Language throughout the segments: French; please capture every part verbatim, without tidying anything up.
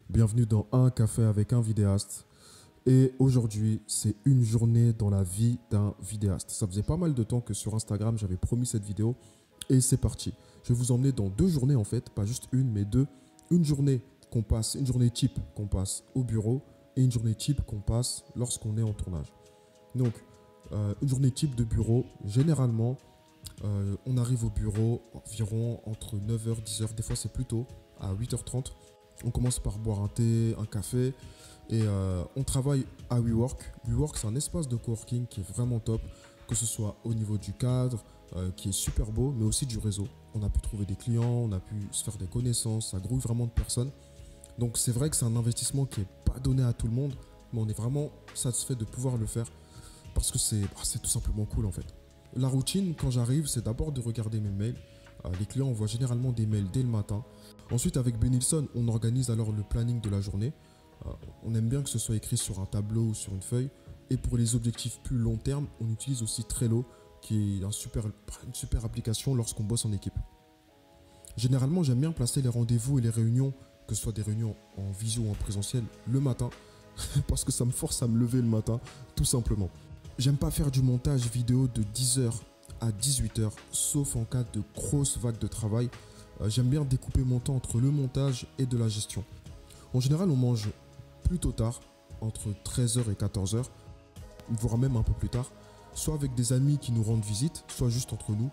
Bienvenue dans Un café avec un vidéaste. Et aujourd'hui, c'est une journée dans la vie d'un vidéaste. Ça faisait pas mal de temps que sur Instagram, j'avais promis cette vidéo. Et c'est parti. Je vais vous emmener dans deux journées en fait, pas juste une, mais deux. Une journée qu'on passe, une journée type qu'on passe au bureau et une journée type qu'on passe lorsqu'on est en tournage. Donc, euh, une journée type de bureau, généralement, euh, on arrive au bureau environ entre neuf heures, dix heures, des fois c'est plus tôt, à huit heures trente. On commence par boire un thé, un café et euh, on travaille à WeWork. WeWork, c'est un espace de coworking qui est vraiment top, que ce soit au niveau du cadre, euh, qui est super beau, mais aussi du réseau. On a pu trouver des clients, on a pu se faire des connaissances, ça grouille vraiment de personnes. Donc c'est vrai que c'est un investissement qui n'est pas donné à tout le monde, mais on est vraiment satisfait de pouvoir le faire parce que c'est bah, c'est tout simplement cool en fait. La routine, quand j'arrive, c'est d'abord de regarder mes mails. Euh, les clients envoient généralement des mails dès le matin. Ensuite, avec Benilson, on organise alors le planning de la journée. Euh, on aime bien que ce soit écrit sur un tableau ou sur une feuille. Et pour les objectifs plus long terme, on utilise aussi Trello, qui est un super, une super application lorsqu'on bosse en équipe. Généralement, j'aime bien placer les rendez-vous et les réunions, que ce soit des réunions en visio ou en présentiel, le matin, parce que ça me force à me lever le matin, tout simplement. J'aime pas faire du montage vidéo de dix heures à dix-huit heures, sauf en cas de grosse vague de travail. Euh, j'aime bien découper mon temps entre le montage et de la gestion. En général, on mange plutôt tard, entre treize heures et quatorze heures, voire même un peu plus tard, soit avec des amis qui nous rendent visite, soit juste entre nous.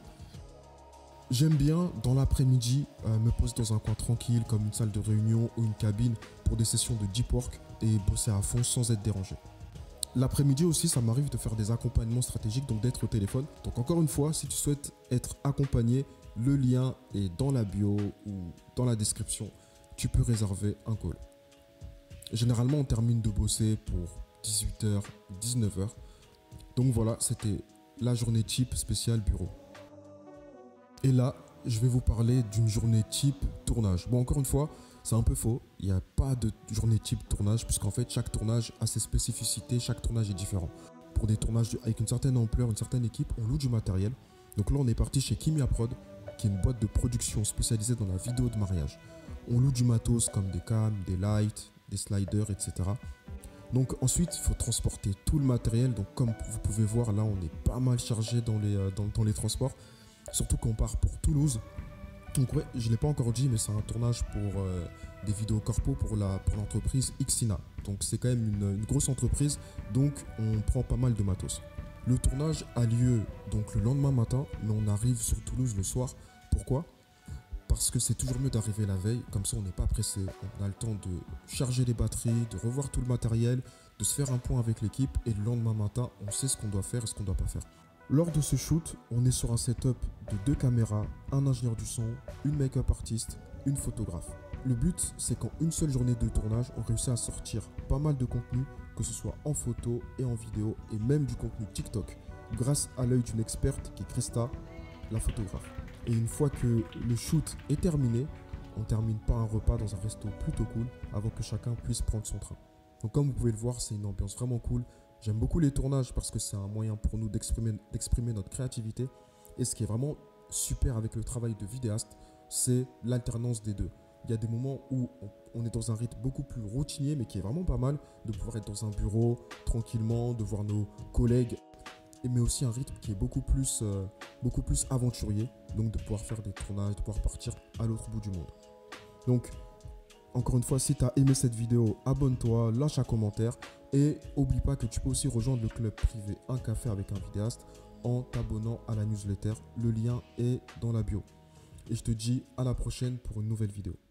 J'aime bien, dans l'après-midi, euh, me poser dans un coin tranquille, comme une salle de réunion ou une cabine, pour des sessions de deep work et bosser à fond sans être dérangé. L'après-midi aussi, ça m'arrive de faire des accompagnements stratégiques, donc d'être au téléphone. Donc encore une fois, si tu souhaites être accompagné, le lien est dans la bio ou dans la description. Tu peux réserver un call. Généralement, on termine de bosser pour dix-huit heures, dix-neuf heures. Donc voilà, c'était la journée type spéciale bureau. Et là, je vais vous parler d'une journée type tournage. Bon, encore une fois, c'est un peu faux. Il n'y a pas de journée type tournage, puisqu'en fait, chaque tournage a ses spécificités, chaque tournage est différent. Pour des tournages avec une certaine ampleur, une certaine équipe, on loue du matériel. Donc là, on est parti chez Kimia Prod, qui est une boîte de production spécialisée dans la vidéo de mariage. On loue du matos comme des cams, des lights, des sliders, et cetera. Donc ensuite, il faut transporter tout le matériel. Donc comme vous pouvez voir, là, on est pas mal chargé dans les, euh, dans, dans les transports. Surtout qu'on part pour Toulouse. Donc ouais, je ne l'ai pas encore dit, mais c'est un tournage pour euh, des vidéos corpo pour la pour l'entreprise Xina. Donc c'est quand même une, une grosse entreprise, donc on prend pas mal de matos. Le tournage a lieu donc le lendemain matin, mais on arrive sur Toulouse le soir. Pourquoi ? Parce que c'est toujours mieux d'arriver la veille, comme ça on n'est pas pressé. On a le temps de charger les batteries, de revoir tout le matériel, de se faire un point avec l'équipe, et le lendemain matin, on sait ce qu'on doit faire et ce qu'on ne doit pas faire. Lors de ce shoot, on est sur un setup de deux caméras, un ingénieur du son, une make-up artiste, une photographe. Le but, c'est qu'en une seule journée de tournage, on réussit à sortir pas mal de contenu, que ce soit en photo et en vidéo, et même du contenu TikTok, grâce à l'œil d'une experte qui est Christa, la photographe. Et une fois que le shoot est terminé, on termine par un repas dans un resto plutôt cool, avant que chacun puisse prendre son train. Donc comme vous pouvez le voir, c'est une ambiance vraiment cool. J'aime beaucoup les tournages parce que c'est un moyen pour nous d'exprimer, d'exprimer notre créativité. Et ce qui est vraiment super avec le travail de vidéaste, c'est l'alternance des deux. Il y a des moments où on, on est dans un rythme beaucoup plus routinier, mais qui est vraiment pas mal, de pouvoir être dans un bureau tranquillement, de voir nos collègues, mais aussi un rythme qui est beaucoup plus, euh, beaucoup plus aventurier, donc de pouvoir faire des tournages, de pouvoir partir à l'autre bout du monde. Donc, encore une fois, si tu as aimé cette vidéo, abonne-toi, lâche un commentaire et n'oublie pas que tu peux aussi rejoindre le club privé Un café avec un vidéaste en t'abonnant à la newsletter. Le lien est dans la bio. Et je te dis à la prochaine pour une nouvelle vidéo.